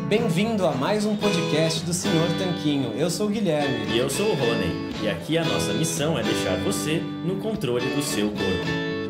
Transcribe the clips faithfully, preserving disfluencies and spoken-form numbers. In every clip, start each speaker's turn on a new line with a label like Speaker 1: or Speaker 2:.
Speaker 1: Bem-vindo a mais um podcast do senhor Tanquinho. Eu sou o Guilherme.
Speaker 2: E eu sou o Rony. E aqui a nossa missão é deixar você no controle do seu corpo.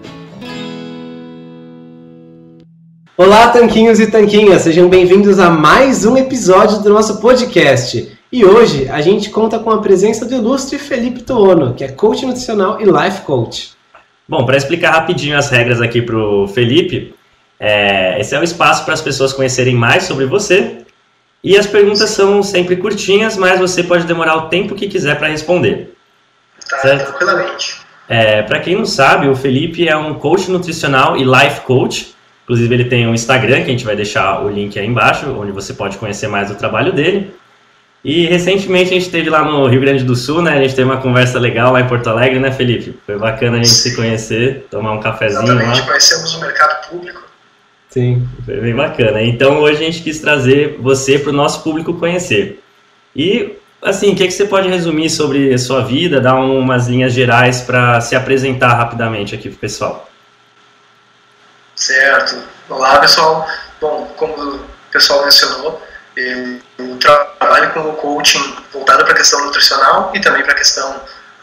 Speaker 1: Olá, Tanquinhos e Tanquinhas. Sejam bem-vindos a mais um episódio do nosso podcast. E hoje a gente conta com a presença do ilustre Felipe Toono, que é coach nutricional e life coach.
Speaker 2: Bom, para explicar rapidinho as regras aqui para o Felipe, é, esse é o espaço para as pessoas conhecerem mais sobre você. E as perguntas são sempre curtinhas, mas você pode demorar o tempo que quiser para responder.
Speaker 3: Tá, certo? Tranquilamente.
Speaker 2: É, para quem não sabe, o Felipe é um coach nutricional e life coach. Inclusive ele tem um Instagram, que a gente vai deixar o link aí embaixo, onde você pode conhecer mais do trabalho dele. E recentemente a gente esteve lá no Rio Grande do Sul, né? A gente teve uma conversa legal lá em Porto Alegre, né, Felipe? Foi bacana a gente Sim. se conhecer, tomar um cafezinho
Speaker 3: Exatamente,
Speaker 2: lá.
Speaker 3: Conhecemos o mercado público.
Speaker 2: Sim, foi bem bacana. Então hoje a gente quis trazer você para o nosso público conhecer. E, assim, o que, é que você pode resumir sobre a sua vida, dar umas linhas gerais para se apresentar rapidamente aqui para o pessoal?
Speaker 3: Certo. Olá, pessoal. Bom, como o pessoal mencionou, eu trabalho com coaching voltado para a questão nutricional e também para a questão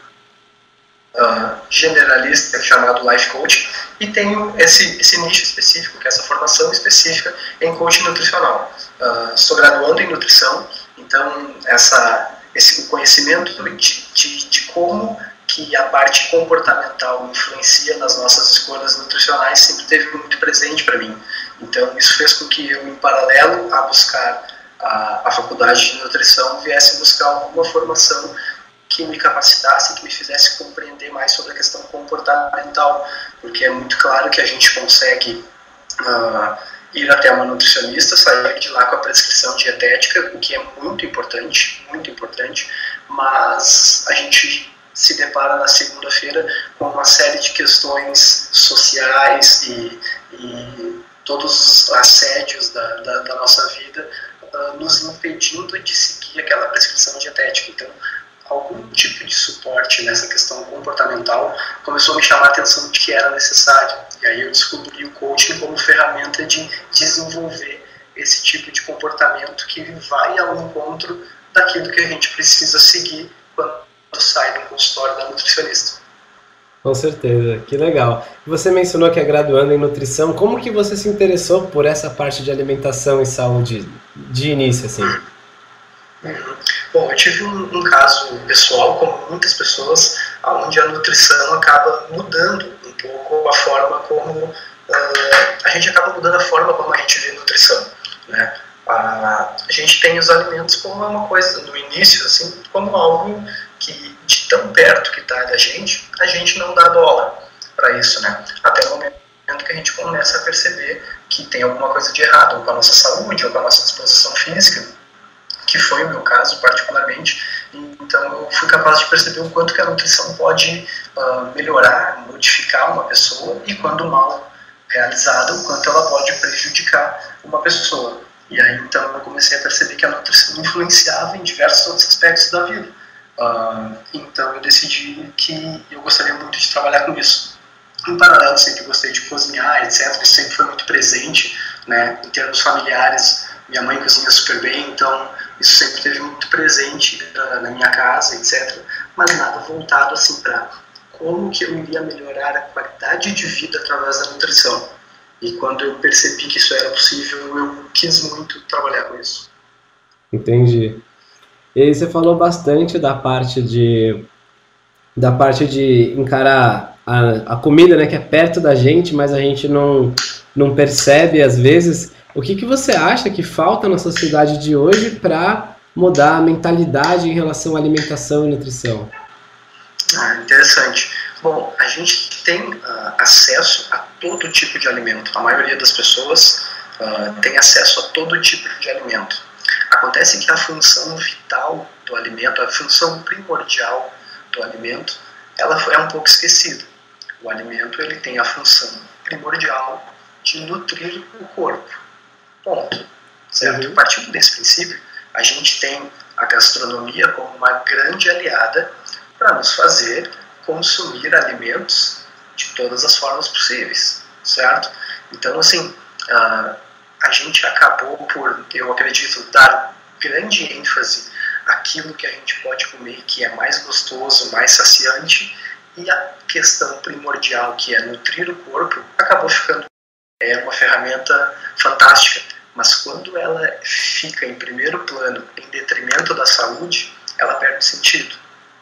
Speaker 3: uh, generalista, chamado life coach, e tenho esse, esse nicho específico, que é essa formação específica em coaching nutricional. Uh, sou graduando em nutrição, então essa, esse conhecimento de, de, de como que a parte comportamental influencia nas nossas escolhas nutricionais sempre teve muito presente para mim. Então isso fez com que eu, em paralelo a buscar a, a faculdade de nutrição, viesse buscar alguma formação que me capacitasse, que me fizesse compreender mais sobre a questão comportamental, porque é muito claro que a gente consegue uh, ir até uma nutricionista, sair de lá com a prescrição dietética, o que é muito importante, muito importante, mas a gente se depara na segunda-feira com uma série de questões sociais e, e todos os assédios da, da, da nossa vida uh, nos impedindo de seguir aquela prescrição dietética. Então, algum tipo de suporte nessa questão comportamental começou a me chamar a atenção de que era necessário. E aí eu descobri o coaching como ferramenta de desenvolver esse tipo de comportamento que vai ao encontro daquilo que a gente precisa seguir quando sai do consultório da nutricionista.
Speaker 1: Com certeza, que legal. Você mencionou que é graduando em nutrição. Como que você se interessou por essa parte de alimentação e saúde de início, assim?
Speaker 3: Uhum. Bom, eu tive um, um caso pessoal, como muitas pessoas, onde a nutrição acaba mudando um pouco a forma como uh, a gente acaba mudando a forma como a gente vê nutrição, né? A, a gente tem os alimentos como uma coisa, no início, assim, como algo que de tão perto que está da gente, a gente não dá bola para isso, né? Até o momento que a gente começa a perceber que tem alguma coisa de errado, ou com a nossa saúde, ou com a nossa disposição física, que foi o meu caso particularmente. Então eu fui capaz de perceber o quanto que a nutrição pode uh, melhorar, modificar uma pessoa, e quando mal realizada, o quanto ela pode prejudicar uma pessoa. E aí então eu comecei a perceber que a nutrição influenciava em diversos outros aspectos da vida. Uh, então eu decidi que eu gostaria muito de trabalhar com isso. Em paralelo, sempre gostei de cozinhar, etcétera. Isso sempre foi muito presente, né, em termos familiares. Minha mãe cozinha super bem, então isso sempre esteve muito presente uh, na minha casa, etcétera. Mas nada voltado assim para como que eu iria melhorar a qualidade de vida através da nutrição. E quando eu percebi que isso era possível, eu quis muito trabalhar com isso.
Speaker 1: Entendi. E aí você falou bastante da parte de, da parte de encarar a, a comida, né, que é perto da gente, mas a gente não, não percebe às vezes. O que, que você acha que falta na sociedade de hoje para mudar a mentalidade em relação à alimentação e nutrição?
Speaker 3: Ah, interessante. Bom, a gente tem uh, acesso a todo tipo de alimento. A maioria das pessoas uh, tem acesso a todo tipo de alimento. Acontece que a função vital do alimento, a função primordial do alimento, ela é um pouco esquecida. O alimento ele tem a função primordial de nutrir o corpo. Ponto. Certo?
Speaker 1: Uhum.
Speaker 3: Partindo desse princípio, a gente tem a gastronomia como uma grande aliada para nos fazer consumir alimentos de todas as formas possíveis, certo? Então, assim, a, a gente acabou por, eu acredito, dar grande ênfase àquilo que a gente pode comer, que é mais gostoso, mais saciante, e a questão primordial, que é nutrir o corpo, acabou ficando é uma ferramenta fantástica, mas quando ela fica em primeiro plano, em detrimento da saúde, ela perde sentido,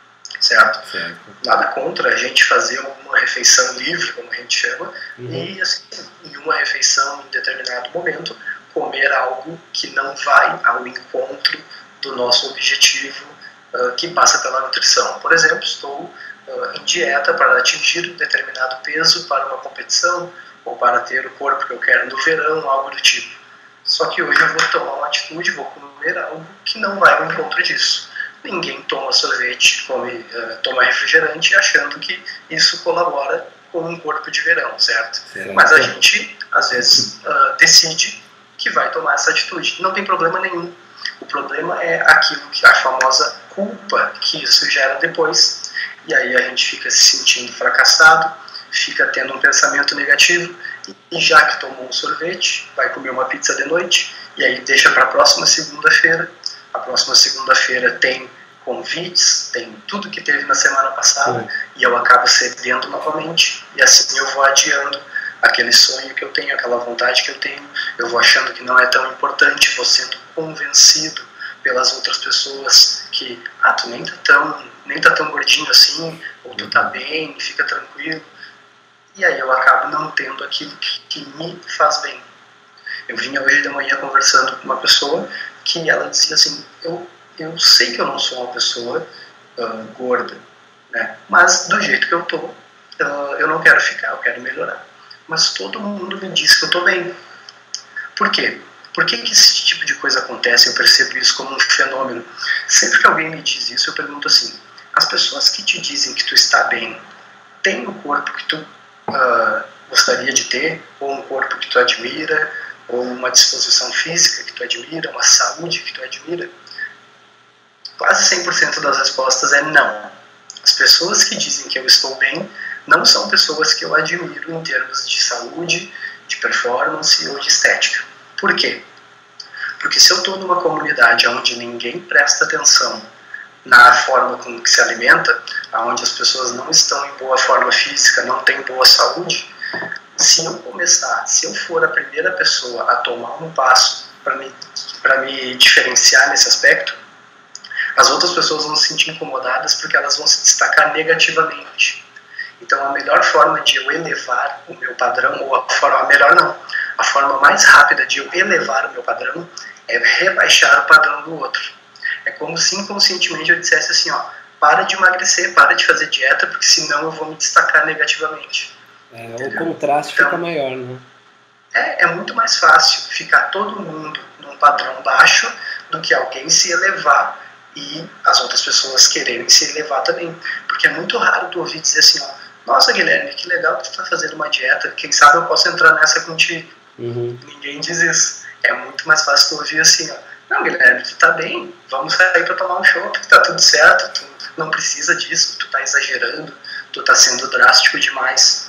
Speaker 3: certo? certo. Nada contra a gente fazer uma refeição livre, como a gente chama, uhum. e assim, em uma refeição, em determinado momento, comer algo que não vai ao encontro do nosso objetivo, uh, que passa pela nutrição. Por exemplo, estou uh, em dieta para atingir um determinado peso para uma competição, ou para ter o corpo que eu quero no verão, algo do tipo. Só que hoje eu vou tomar uma atitude, vou comer algo que não vai ao encontro disso. Ninguém toma sorvete, come, uh, toma refrigerante achando que isso colabora com um corpo de verão, certo? certo. Mas a gente, às vezes, uh, decide que vai tomar essa atitude. Não tem problema nenhum. O problema é aquilo que a famosa culpa que isso gera depois. E aí a gente fica se sentindo fracassado, fica tendo um pensamento negativo, e já que tomou um sorvete, vai comer uma pizza de noite, e aí deixa para a próxima segunda-feira. A próxima segunda-feira tem convites, tem tudo que teve na semana passada, Sim. e eu acabo cedendo novamente, e assim eu vou adiando aquele sonho que eu tenho, aquela vontade que eu tenho, eu vou achando que não é tão importante, vou sendo convencido pelas outras pessoas que, ah, tu nem tá tão, nem tá tão gordinho assim, ou tu tá bem, fica tranquilo. E aí eu acabo não tendo aquilo que, que me faz bem. Eu vinha hoje de manhã conversando com uma pessoa que ela dizia assim, eu, eu sei que eu não sou uma pessoa uh, gorda, né? Mas do jeito que eu tô, uh, eu não quero ficar, eu quero melhorar. Mas todo mundo me diz que eu tô bem. Por quê? Por que, que esse tipo de coisa acontece? Eu percebo isso como um fenômeno. Sempre que alguém me diz isso, eu pergunto assim, as pessoas que te dizem que tu está bem, têm o corpo que tu Uh, gostaria de ter, ou um corpo que tu admira, ou uma disposição física que tu admira, uma saúde que tu admira? Quase cem por cento das respostas é não. As pessoas que dizem que eu estou bem não são pessoas que eu admiro em termos de saúde, de performance ou de estética. Por quê? Porque se eu estou numa comunidade onde ninguém presta atenção na forma com que se alimenta, onde as pessoas não estão em boa forma física, não têm boa saúde, se eu começar, se eu for a primeira pessoa a tomar um passo para me, para me diferenciar nesse aspecto, as outras pessoas vão se sentir incomodadas porque elas vão se destacar negativamente. Então a melhor forma de eu elevar o meu padrão, ou a forma, a melhor não, a forma mais rápida de eu elevar o meu padrão é rebaixar o padrão do outro. É como se inconscientemente eu dissesse assim, ó, para de emagrecer, para de fazer dieta, porque senão eu vou me destacar negativamente.
Speaker 1: É, o contraste então, fica maior, né?
Speaker 3: É, é muito mais fácil ficar todo mundo num padrão baixo do que alguém se elevar e as outras pessoas quererem se elevar também. Porque é muito raro tu ouvir dizer assim, ó, nossa, Guilherme, que legal que tu tá fazendo uma dieta, quem sabe eu posso entrar nessa contigo. Uhum. Ninguém diz isso. É muito mais fácil tu ouvir assim, ó, não, Guilherme, tu tá bem, vamos sair pra tomar um chopp, tá tudo certo, tu não precisa disso, tu tá exagerando, tu tá sendo drástico demais.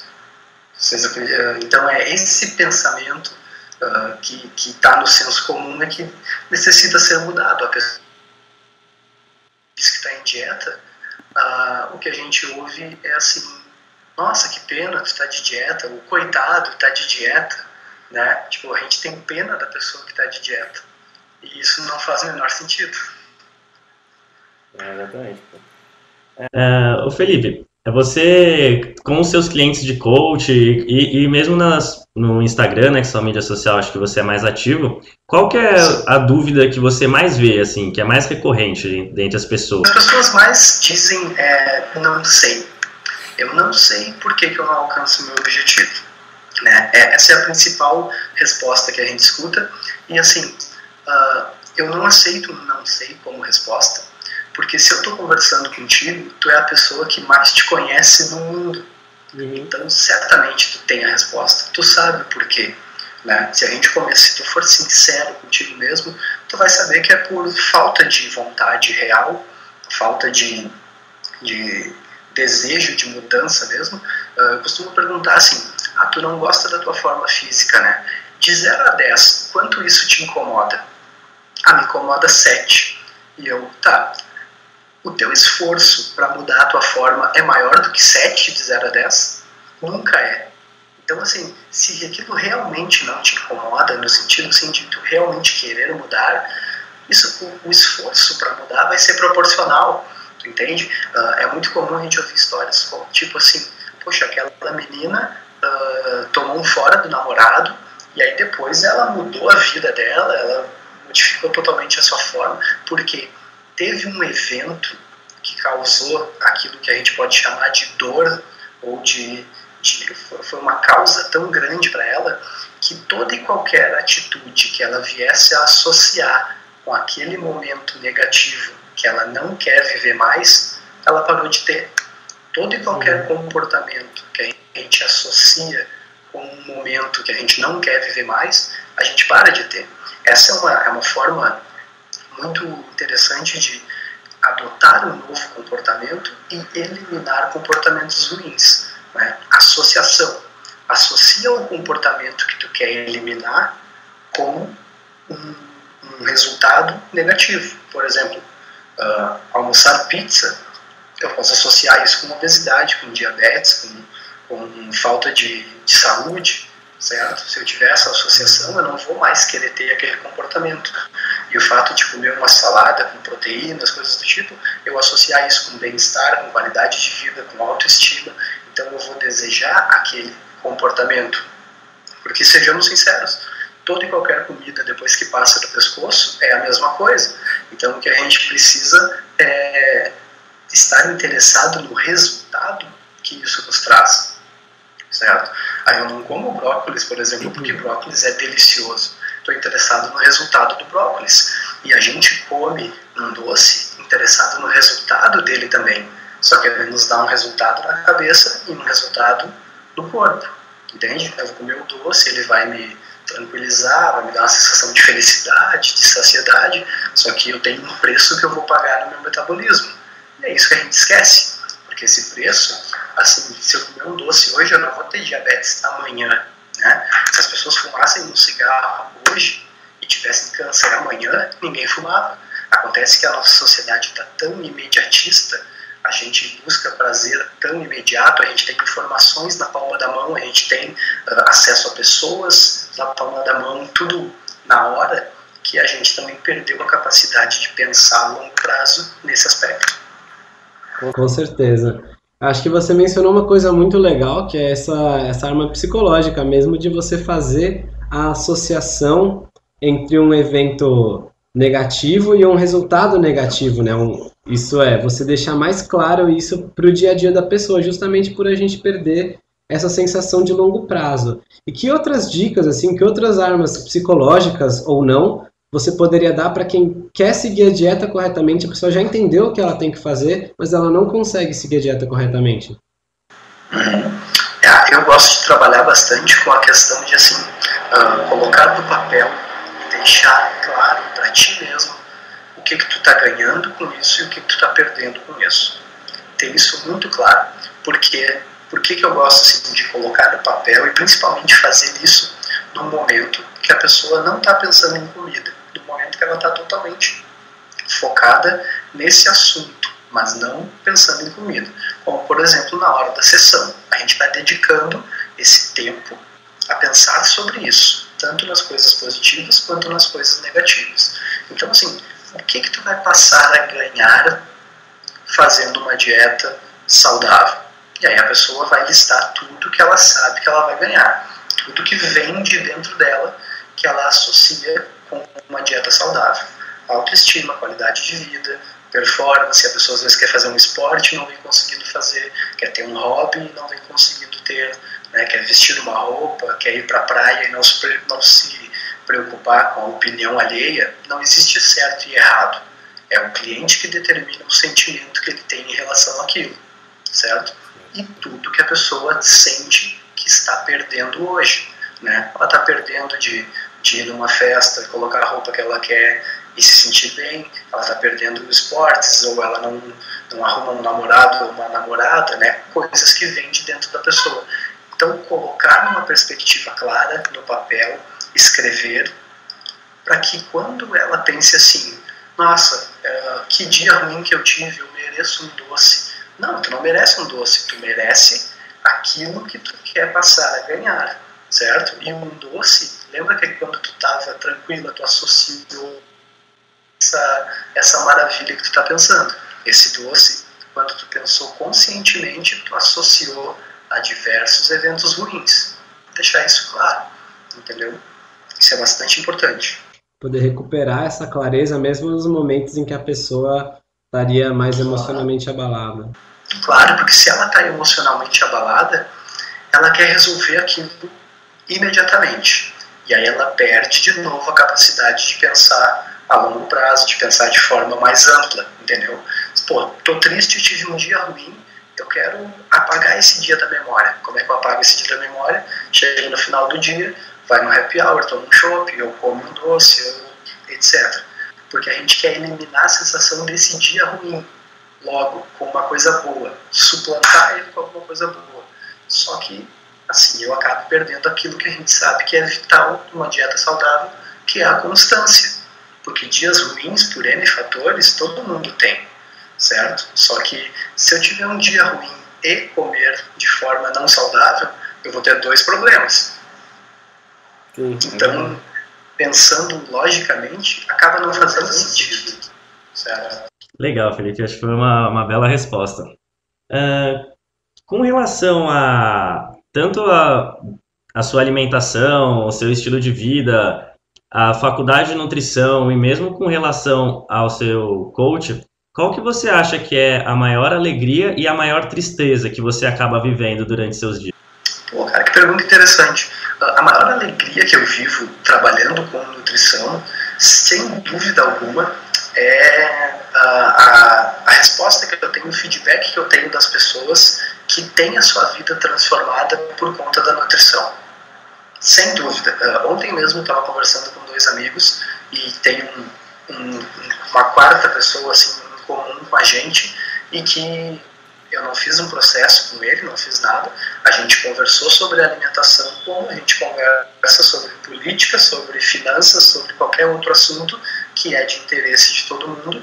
Speaker 3: Então é esse pensamento uh, que, que tá no senso comum é que necessita ser mudado. A pessoa que está em dieta, uh, o que a gente ouve é assim, nossa, que pena, tu tá de dieta, o coitado tá de dieta, né? Tipo, a gente tem pena da pessoa que tá de dieta. E isso não faz o menor sentido.
Speaker 2: É, exatamente. É, ô Felipe, você, com os seus clientes de coach e, e mesmo nas, no Instagram, né, que é sua mídia social, acho que você é mais ativo, qual que é a dúvida que você mais vê, assim, que é mais recorrente dentre as pessoas?
Speaker 3: As pessoas mais dizem, é, não sei. Eu não sei por que, que eu não alcanço o meu objetivo. Né? Essa é a principal resposta que a gente escuta. E assim, Uh, eu não aceito um não sei como resposta, porque se eu estou conversando contigo, tu é a pessoa que mais te conhece no mundo. Uhum. Então, certamente tu tem a resposta. Tu sabe por quê. Né? Se a gente começa, se tu for sincero contigo mesmo, tu vai saber que é por falta de vontade real, falta de, de desejo de mudança mesmo. Uh, eu costumo perguntar assim, ah, tu não gosta da tua forma física, né? de zero a dez, quanto isso te incomoda? Ah, me incomoda sete. E eu, tá, o teu esforço para mudar a tua forma é maior do que sete de zero a dez? Nunca é. Então, assim, se aquilo realmente não te incomoda, no sentido assim, de tu realmente querer mudar, isso, o, o esforço para mudar vai ser proporcional, tu entende? Uh, é muito comum a gente ouvir histórias como, tipo assim, poxa, aquela menina uh, tomou um fora do namorado e aí depois ela mudou a vida dela, ela modificou totalmente a sua forma, porque teve um evento que causou aquilo que a gente pode chamar de dor ou de... foi uma causa tão grande para ela que toda e qualquer atitude que ela viesse a associar com aquele momento negativo que ela não quer viver mais, ela parou de ter. Todo e qualquer comportamento que a gente associa com um momento que a gente não quer viver mais, a gente para de ter. Essa é uma, é uma forma muito interessante de adotar um novo comportamento e eliminar comportamentos ruins. Né? Associação. Associa o comportamento que tu quer eliminar com um, um resultado negativo. Por exemplo, uh, almoçar pizza, eu posso associar isso com obesidade, com diabetes, com, com falta de, de saúde, certo? Se eu tiver essa associação, eu não vou mais querer ter aquele comportamento. E o fato de comer uma salada com proteínas, coisas do tipo, eu associar isso com bem-estar, com qualidade de vida, com autoestima, então eu vou desejar aquele comportamento. Porque, sejamos sinceros, toda e qualquer comida depois que passa do pescoço é a mesma coisa. Então o que a gente precisa é estar interessado no resultado que isso nos traz, certo? Aí eu não como brócolis, por exemplo, porque brócolis é delicioso. Estou interessado no resultado do brócolis. E a gente come um doce interessado no resultado dele também. Só que ele nos dá um resultado na cabeça e um resultado no corpo. Entende? Eu vou comer o doce, ele vai me tranquilizar, vai me dar uma sensação de felicidade, de saciedade. Só que eu tenho um preço que eu vou pagar no meu metabolismo. E é isso que a gente esquece. Porque esse preço, assim, se eu comer um doce hoje, eu não vou ter diabetes amanhã. Né? Se as pessoas fumassem um cigarro hoje e tivessem câncer amanhã, ninguém fumava. Acontece que a nossa sociedade está tão imediatista, a gente busca prazer tão imediato, a gente tem informações na palma da mão, a gente tem uh, acesso a pessoas na palma da mão, tudo na hora, que a gente também perdeu a capacidade de pensar a longo prazo nesse aspecto.
Speaker 1: Com certeza. Acho que você mencionou uma coisa muito legal, que é essa, essa arma psicológica mesmo, de você fazer a associação entre um evento negativo e um resultado negativo, né? Um, isso é, você deixar mais claro isso para o dia a dia da pessoa, justamente por a gente perder essa sensação de longo prazo. E que outras dicas, assim, que outras armas psicológicas ou não, você poderia dar para quem quer seguir a dieta corretamente? A pessoa já entendeu o que ela tem que fazer, mas ela não consegue seguir a dieta corretamente.
Speaker 3: Uhum. É, eu gosto de trabalhar bastante com a questão de, assim, uh, colocar no papel e deixar claro para ti mesmo o que que tu está ganhando com isso e o que que tu está perdendo com isso. Ter isso muito claro. Porque, por que que eu gosto, assim, de colocar no papel e principalmente fazer isso num momento que a pessoa não está pensando em comida, no momento que ela está totalmente focada nesse assunto, mas não pensando em comida. Como, por exemplo, na hora da sessão, a gente está dedicando esse tempo a pensar sobre isso, tanto nas coisas positivas quanto nas coisas negativas. Então, assim, o que que tu vai passar a ganhar fazendo uma dieta saudável? E aí a pessoa vai listar tudo que ela sabe que ela vai ganhar, tudo que vem de dentro dela que ela associa com uma dieta saudável. Autoestima, qualidade de vida, performance. A pessoa às vezes quer fazer um esporte e não vem conseguindo fazer, quer ter um hobby e não vem conseguindo ter, né? Quer vestir uma roupa, quer ir para a praia e não se, não se preocupar com a opinião alheia. Não existe certo e errado. É o cliente que determina o sentimento que ele tem em relação àquilo, certo? E tudo que a pessoa sente que está perdendo hoje, né? Ela está perdendo de, de ir numa festa, colocar a roupa que ela quer e se sentir bem, ela está perdendo esportes, ou ela não, não arruma um namorado ou uma namorada, né? Coisas que vêm de dentro da pessoa. Então, colocar numa perspectiva clara, no papel, escrever, para que quando ela pense assim, nossa, uh, que dia ruim que eu tive, eu mereço um doce. Não, tu não merece um doce, tu merece aquilo que tu quer passar a ganhar, certo? E um doce, lembra que quando tu estava tranquila, tu associou essa, essa maravilha que tu está pensando. Esse doce, quando tu pensou conscientemente, tu associou a diversos eventos ruins. Vou deixar isso claro, entendeu? Isso é bastante importante.
Speaker 1: Poder recuperar essa clareza mesmo nos momentos em que a pessoa estaria mais emocionalmente abalada.
Speaker 3: Claro, porque se ela está emocionalmente abalada, ela quer resolver aquilo imediatamente. E aí ela perde de novo a capacidade de pensar a longo prazo, de pensar de forma mais ampla, entendeu? Pô, tô triste, tive um dia ruim, eu quero apagar esse dia da memória. Como é que eu apago esse dia da memória? Chega no final do dia, vai no happy hour, toma um chopp, ou come um doce, ou etcétera. Porque a gente quer eliminar a sensação desse dia ruim, logo, com uma coisa boa, suplantar ele com alguma coisa boa. Só que, assim, eu acabo perdendo aquilo que a gente sabe que é vital numa dieta saudável, que é a constância. Porque dias ruins, por N fatores, todo mundo tem, certo? Só que se eu tiver um dia ruim e comer de forma não saudável, eu vou ter dois problemas. Sim, então, pensando logicamente, acaba não fazendo sentido, certo?
Speaker 2: Legal, Felipe, acho que foi uma, uma bela resposta. Uh, com relação a tanto a, a sua alimentação, o seu estilo de vida, a faculdade de nutrição e mesmo com relação ao seu coach, qual que você acha que é a maior alegria e a maior tristeza que você acaba vivendo durante seus dias?
Speaker 3: Pô, cara, que pergunta interessante. A maior alegria que eu vivo trabalhando com nutrição, sem dúvida alguma, é a, a, a resposta que eu tenho, o feedback que eu tenho das pessoas que têm a sua vida transformada por conta da nutrição. Sem dúvida. Uh, ontem mesmo eu estava conversando com dois amigos e tem um, um, uma quarta pessoa assim, em comum com a gente e que eu não fiz um processo com ele, não fiz nada. A gente conversou sobre alimentação, como a gente conversa sobre política, sobre finanças, sobre qualquer outro assunto que é de interesse de todo mundo.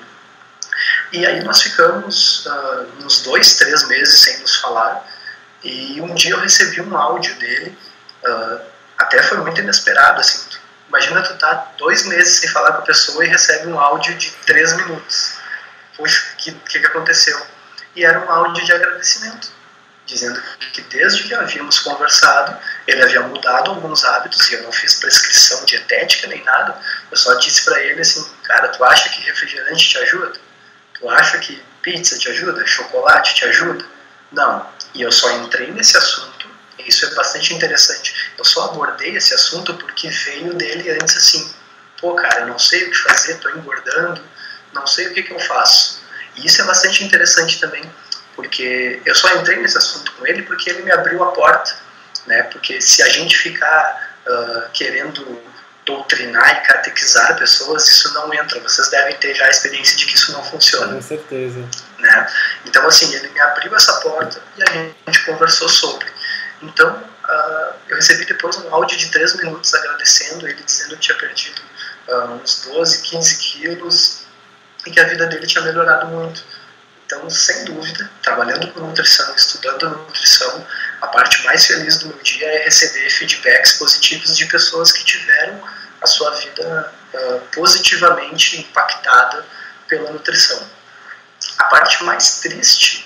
Speaker 3: E aí nós ficamos uh, uns dois, três meses sem nos falar. E um dia eu recebi um áudio dele, uh, até foi muito inesperado, assim. Imagina tu tá dois meses sem falar com a pessoa e recebe um áudio de três minutos. Puxa, o que, que, que aconteceu? E era um áudio de agradecimento, dizendo que desde que havíamos conversado, ele havia mudado alguns hábitos, e eu não fiz prescrição dietética nem nada, eu só disse para ele assim, cara, tu acha que refrigerante te ajuda? Tu acha que pizza te ajuda? Chocolate te ajuda? Não. E eu só entrei nesse assunto, e isso é bastante interessante, eu só abordei esse assunto porque veio dele antes assim, pô cara, eu não sei o que fazer, tô engordando, não sei o que que eu faço. E isso é bastante interessante também, porque eu só entrei nesse assunto com ele porque ele me abriu a porta, né? Porque se a gente ficar uh, querendo doutrinar e catequizar pessoas, isso não entra. Vocês devem ter já a experiência de que isso não funciona.
Speaker 1: Com certeza.
Speaker 3: Né? Então, assim, ele me abriu essa porta e a gente conversou sobre. Então, uh, eu recebi depois um áudio de três minutos agradecendo, ele dizendo que tinha perdido uh, uns doze, quinze quilos e que a vida dele tinha melhorado muito. Então, sem dúvida, trabalhando com nutrição, estudando nutrição, a parte mais feliz do meu dia é receber feedbacks positivos de pessoas que tiveram a sua vida uh, positivamente impactada pela nutrição. A parte mais triste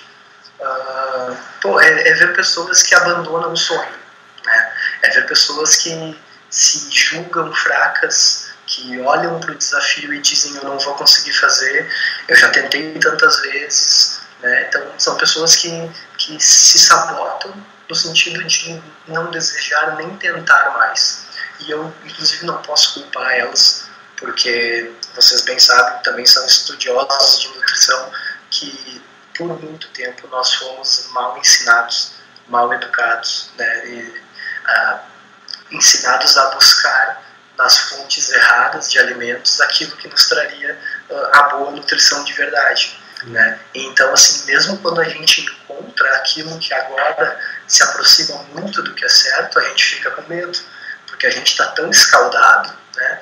Speaker 3: uh, pô, é, é ver pessoas que abandonam o sonho, né? É ver pessoas que se julgam fracas, que olham para o desafio e dizem eu não vou conseguir fazer, eu já tentei tantas vezes, né? Então são pessoas que, que se sabotam no sentido de não desejar nem tentar mais. E eu inclusive não posso culpar elas, porque vocês bem sabem, também são estudiosos de nutrição, que por muito tempo nós fomos mal ensinados, mal educados, né? E, ah, ensinados a buscar nas fontes erradas de alimentos aquilo que nos traria uh, a boa nutrição de verdade, né? Então, assim, mesmo quando a gente encontra aquilo que agora se aproxima muito do que é certo, a gente fica com medo, porque porque a gente está tão escaldado, né,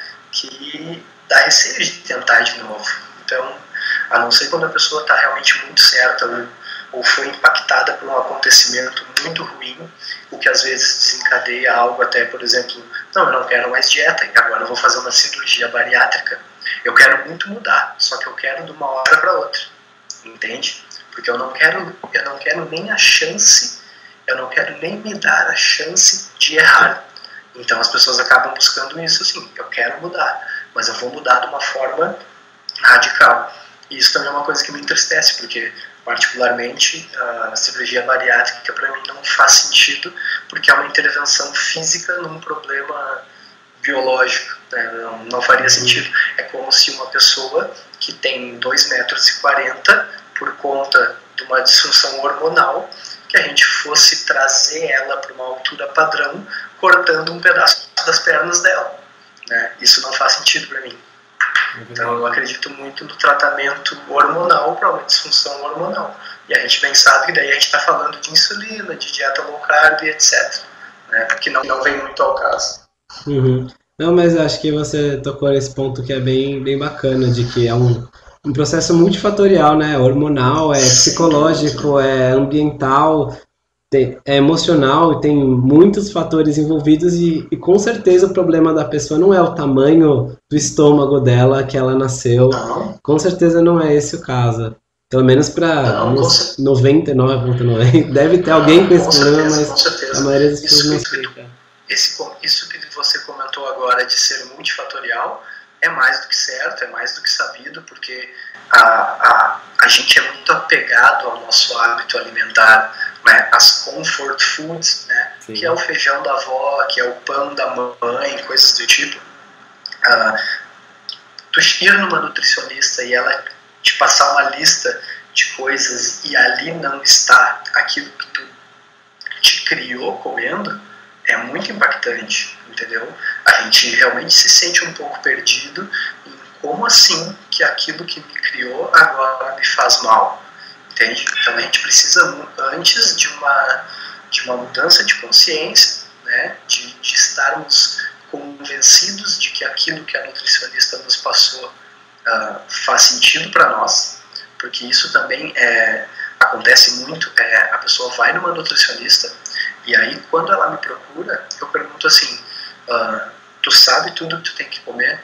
Speaker 3: que dá receio de tentar de novo. Então, a não ser quando a pessoa está realmente muito certa ou, ou foi impactada por um acontecimento muito ruim, o que às vezes desencadeia algo até, por exemplo, não, eu não quero mais dieta, agora eu vou fazer uma cirurgia bariátrica. Eu quero muito mudar, só que eu quero de uma hora para outra, entende? Porque eu não quero, eu não quero nem a chance, eu não quero nem me dar a chance de errar. Então as pessoas acabam buscando isso assim, eu quero mudar, mas eu vou mudar de uma forma radical. E isso também é uma coisa que me entristece, porque particularmente a cirurgia bariátrica para mim não faz sentido, porque é uma intervenção física num problema biológico, né? não, não faria sentido. É como se uma pessoa que tem dois metros e quarenta, por conta de uma disfunção hormonal, que a gente fosse trazer ela para uma altura padrão, cortando um pedaço das pernas dela, né? Isso não faz sentido para mim. Então eu acredito muito no tratamento hormonal para uma disfunção hormonal. E a gente bem sabe que daí a gente está falando de insulina, de dieta low carb, etcétera. Né? Porque não, não vem muito ao caso.
Speaker 1: Uhum. Não, mas acho que você tocou nesse ponto que é bem, bem bacana, de que é um, um processo multifatorial, né? Hormonal, é psicológico, é ambiental, tem, é emocional, tem muitos fatores envolvidos e, e com certeza o problema da pessoa não é o tamanho do estômago dela que ela nasceu,
Speaker 3: Não.
Speaker 1: Com certeza não é esse o caso. Pelo menos para noventa e nove vírgula nove por cento. Deve ter alguém
Speaker 3: não,
Speaker 1: com esse
Speaker 3: com
Speaker 1: problema,
Speaker 3: certeza,
Speaker 1: mas
Speaker 3: com certeza.
Speaker 1: a maioria das pessoas
Speaker 3: isso
Speaker 1: não
Speaker 3: que,
Speaker 1: explica.
Speaker 3: Esse, isso que você comentou agora de ser multifatorial é mais do que certo, é mais do que sabido, porque a, a, a gente é muito apegado ao nosso hábito alimentar, né? As comfort foods, né? Que é o feijão da avó, que é o pão da mãe, coisas do tipo. Ah, tu ir numa nutricionista e ela te passar uma lista de coisas e ali não está aquilo que tu te criou comendo, é muito impactante, entendeu? A gente realmente se sente um pouco perdido em como assim que aquilo que me criou agora me faz mal, entende? Então a gente precisa, antes de uma, de uma mudança de consciência, né, de, de estarmos convencidos de que aquilo que a nutricionista nos passou uh, faz sentido para nós, porque isso também é, acontece muito, é, a pessoa vai numa nutricionista e aí quando ela me procura, eu pergunto assim, uh, tu sabe tudo que tu tem que comer?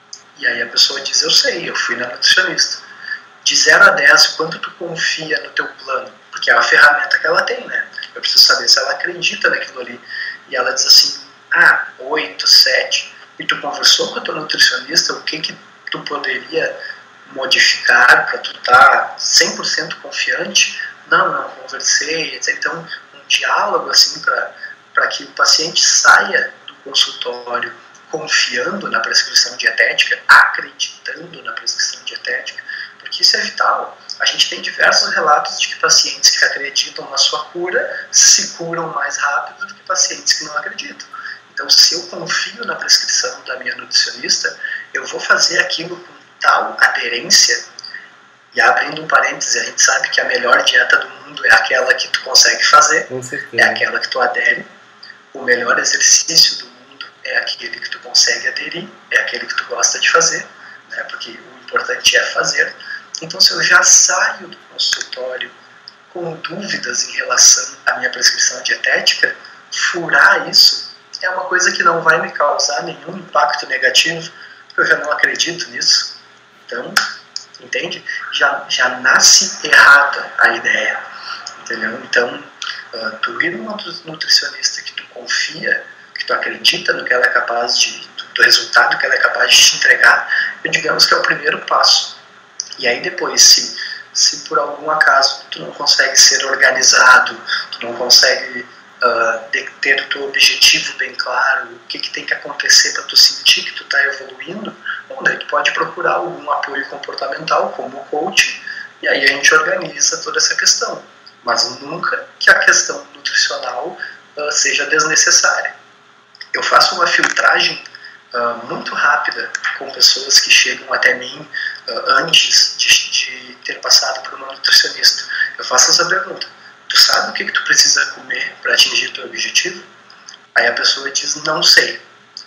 Speaker 3: E aí a pessoa diz, eu sei, eu fui na nutricionista. De zero a dez, quanto tu confia no teu plano? Porque é a ferramenta que ela tem, né? Eu preciso saber se ela acredita naquilo ali. E ela diz assim, ah, oito, sete. E tu conversou com a tua nutricionista, o que que tu poderia modificar para tu estar cem por cento confiante? Não, não conversei, etcétera. Então, um diálogo assim para que o paciente saia do consultório confiando na prescrição dietética, acreditando na prescrição dietética, porque isso é vital. A gente tem diversos relatos de que pacientes que acreditam na sua cura se curam mais rápido do que pacientes que não acreditam. Então, se eu confio na prescrição da minha nutricionista, eu vou fazer aquilo com tal aderência. E abrindo um parêntese, a gente sabe que a melhor dieta do mundo é aquela que tu consegue fazer, é aquela que tu adere. O melhor exercício do mundo é aquele que tu consegue aderir, é aquele que tu gosta de fazer, né? Porque o importante é fazer. Então, se eu já saio do consultório com dúvidas em relação à minha prescrição dietética, furar isso é uma coisa que não vai me causar nenhum impacto negativo, porque eu já não acredito nisso. Então, entende? Já, já nasce errada a ideia, entendeu? Então, uh, tu ir numa nutricionista que tu confia, que tu acredita no que ela é capaz de, do, do resultado que ela é capaz de te entregar, eu digamos que é o primeiro passo. E aí depois, se, se por algum acaso tu não consegue ser organizado, tu não consegue uh, de, ter o teu objetivo bem claro, o que, que tem que acontecer para tu sentir que tu está evoluindo, bom, daí tu pode procurar algum apoio comportamental, como o coaching, e aí a gente organiza toda essa questão. Mas nunca que a questão nutricional uh, seja desnecessária. Eu faço uma filtragem uh, muito rápida com pessoas que chegam até mim uh, antes de, de ter passado por uma nutricionista. Eu faço essa pergunta: tu sabe o que, que tu precisa comer para atingir teu objetivo? Aí a pessoa diz, não sei.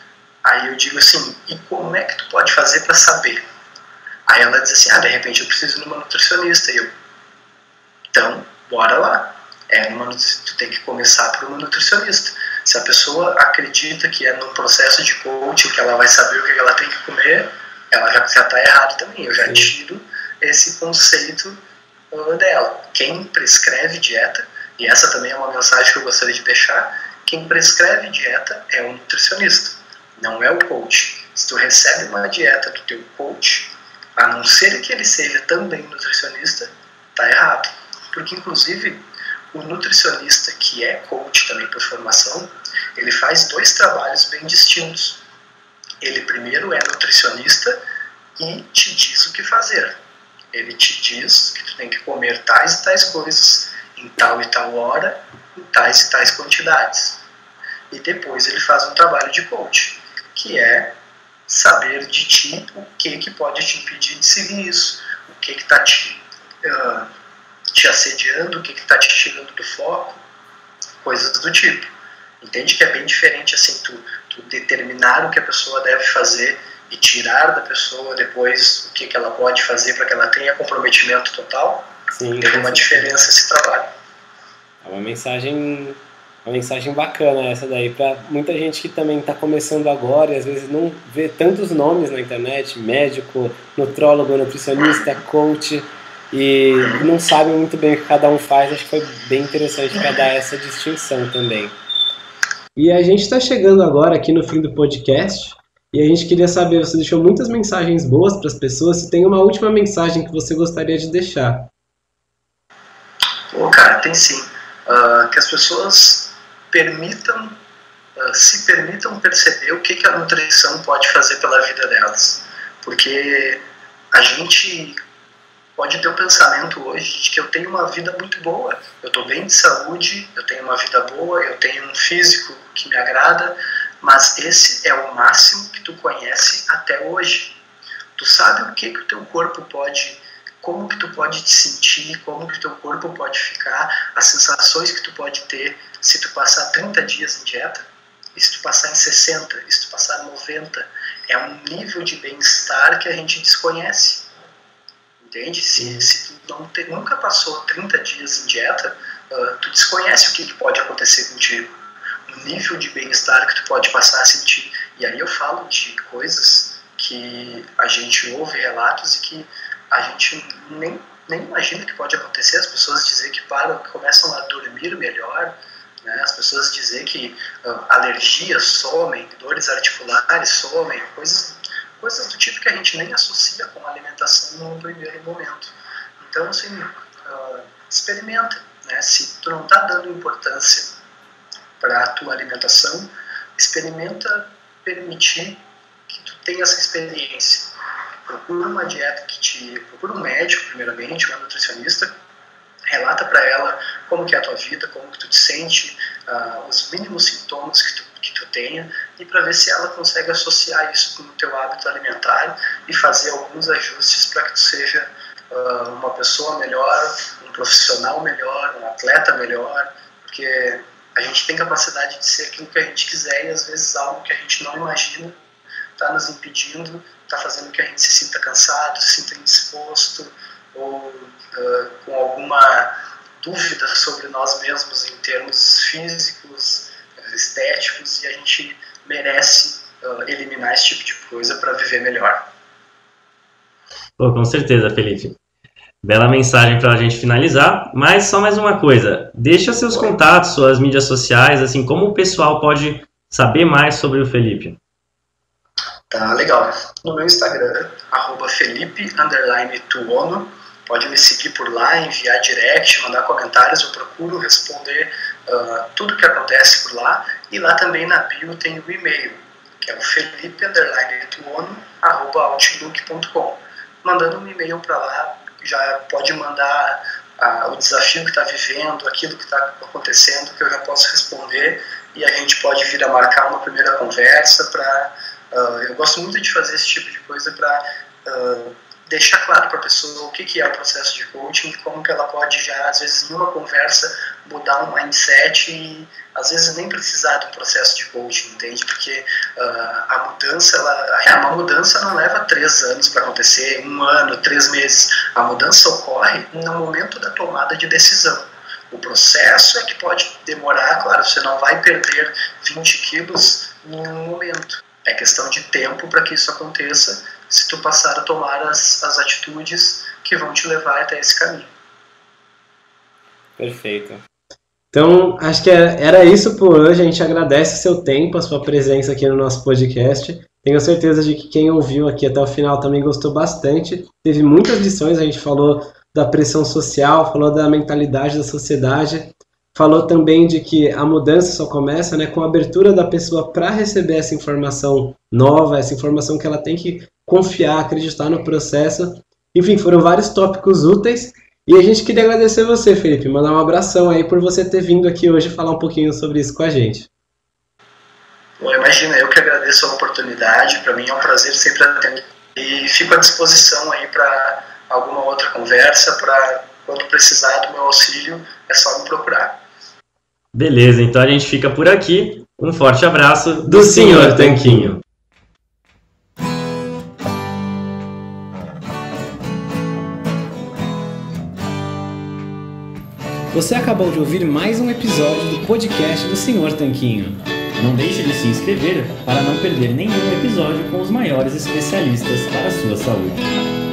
Speaker 3: Aí eu digo assim, e como é que tu pode fazer para saber? Aí ela diz assim, ah, de repente eu preciso de uma nutricionista. E eu, então, bora lá. É uma, tu tem que começar por uma nutricionista. Se a pessoa acredita que é num processo de coaching, que ela vai saber o que ela tem que comer, ela já está errado também. Eu já Sim. tiro esse conceito uh, dela. Quem prescreve dieta, e essa também é uma mensagem que eu gostaria de deixar, quem prescreve dieta é o nutricionista, não é o coach. Se tu recebe uma dieta do teu coach, a não ser que ele seja também nutricionista, tá errado. Porque, inclusive, o nutricionista que é coach também por formação, ele faz dois trabalhos bem distintos. Ele primeiro é nutricionista e te diz o que fazer. Ele te diz que tu tem que comer tais e tais coisas em tal e tal hora, em tais e tais quantidades. E depois ele faz um trabalho de coach, que é saber de ti o que, que pode te impedir de seguir isso, o que está te, uh, te assediando, o que está te tirando do foco, coisas do tipo. Entende que é bem diferente assim, tu, tu determinar o que a pessoa deve fazer e tirar da pessoa depois o que, que ela pode fazer para que ela tenha comprometimento total.
Speaker 1: Sim,
Speaker 3: tem uma diferença esse trabalho.
Speaker 1: É uma mensagem... Uma mensagem bacana essa daí, para muita gente que também está começando agora e às vezes não vê tantos nomes na internet, médico, nutrólogo, nutricionista, coach, e não sabe muito bem o que cada um faz. Acho que foi bem interessante para dar essa distinção também. E a gente está chegando agora aqui no fim do podcast, e a gente queria saber, você deixou muitas mensagens boas para as pessoas, se tem uma última mensagem que você gostaria de deixar.
Speaker 3: Pô, cara, tem sim. Uh, que as pessoas permitam, uh, se permitam perceber o que, que a nutrição pode fazer pela vida delas. Porque a gente pode ter o pensamento hoje de que eu tenho uma vida muito boa, eu estou bem de saúde, eu tenho uma vida boa, eu tenho um físico que me agrada, mas esse é o máximo que tu conhece até hoje. Tu sabe o que, que o teu corpo pode, como que tu pode te sentir, como que o teu corpo pode ficar, as sensações que tu pode ter se tu passar trinta dias em dieta, e se tu passar em sessenta, e se tu passar noventa, é um nível de bem-estar que a gente desconhece. Entende? Se, se tu não te, nunca passou trinta dias em dieta, uh, tu desconhece o que, que pode acontecer contigo. O nível de bem-estar que tu pode passar a sentir. E aí eu falo de coisas que a gente ouve relatos e que a gente nem, nem imagina que pode acontecer. As pessoas dizem que param, que começam a dormir melhor, né? As pessoas dizem que uh, alergias somem, dores articulares somem, coisas, coisas do tipo que a gente nem associa com a alimentação no primeiro momento. Então, assim, uh, experimenta, né? Se tu não está dando importância para a tua alimentação, experimenta permitir que tu tenha essa experiência. Procura uma dieta que te... Procura um médico, primeiramente, uma nutricionista, relata para ela como que é a tua vida, como que tu te sente, uh, os mínimos sintomas que tu, que tu tenha, e para ver se ela consegue associar isso com o teu hábito alimentar e fazer alguns ajustes para que tu seja uh, uma pessoa melhor, um profissional melhor, um atleta melhor, porque a gente tem capacidade de ser aquilo que a gente quiser e às vezes algo que a gente não imagina está nos impedindo, está fazendo que a gente se sinta cansado, se sinta indisposto ou uh, com alguma dúvida sobre nós mesmos em termos físicos, estéticos, e a gente merece uh, eliminar esse tipo de coisa para viver melhor.
Speaker 2: Pô, com certeza, Felipe. Bela mensagem para a gente finalizar, mas só mais uma coisa, deixa seus contatos, suas mídias sociais, assim, como o pessoal pode saber mais sobre o Felipe?
Speaker 3: Tá, legal. No meu Instagram, arroba Felipe, underline, Tuono, pode me seguir por lá, enviar direct, mandar comentários, eu procuro responder uh, tudo que acontece por lá, e lá também na bio tem o e-mail, que é o Felipe, underline, Tuono, arroba outlook ponto com. Mandando um e-mail para lá, já pode mandar uh, o desafio que está vivendo, aquilo que está acontecendo, que eu já posso responder, e a gente pode vir a marcar uma primeira conversa para... Uh, eu gosto muito de fazer esse tipo de coisa para uh, deixar claro para a pessoa o que, que é o processo de coaching e como que ela pode já, às vezes, em uma conversa, mudar um mindset e às vezes nem precisar de um processo de coaching, entende? Porque uh, a mudança, ela, é, uma mudança não leva três anos para acontecer, um ano, três meses. A mudança ocorre no momento da tomada de decisão. O processo é que pode demorar, claro, você não vai perder vinte quilos em um momento. É questão de tempo para que isso aconteça, se tu passar a tomar as, as atitudes que vão te levar até esse caminho.
Speaker 1: Perfeito. Então, acho que era isso por hoje. A gente agradece o seu tempo, a sua presença aqui no nosso podcast. Tenho certeza de que quem ouviu aqui até o final também gostou bastante. Teve muitas lições, a gente falou da pressão social, falou da mentalidade da sociedade, falou também de que a mudança só começa, né, com a abertura da pessoa para receber essa informação nova, essa informação que ela tem que confiar, acreditar no processo. Enfim, foram vários tópicos úteis. E a gente queria agradecer você, Felipe, mandar um abração aí por você ter vindo aqui hoje falar um pouquinho sobre isso com a gente.
Speaker 3: Bom, imagina, eu que agradeço a oportunidade, para mim é um prazer sempre atender. E fico à disposição aí para alguma outra conversa, para quando precisar do meu auxílio, é só me procurar.
Speaker 2: Beleza, então a gente fica por aqui. Um forte abraço do senhor Tanquinho.
Speaker 4: Você acabou de ouvir mais um episódio do podcast do senhor Tanquinho. Não deixe de se inscrever para não perder nenhum episódio com os maiores especialistas para a sua saúde.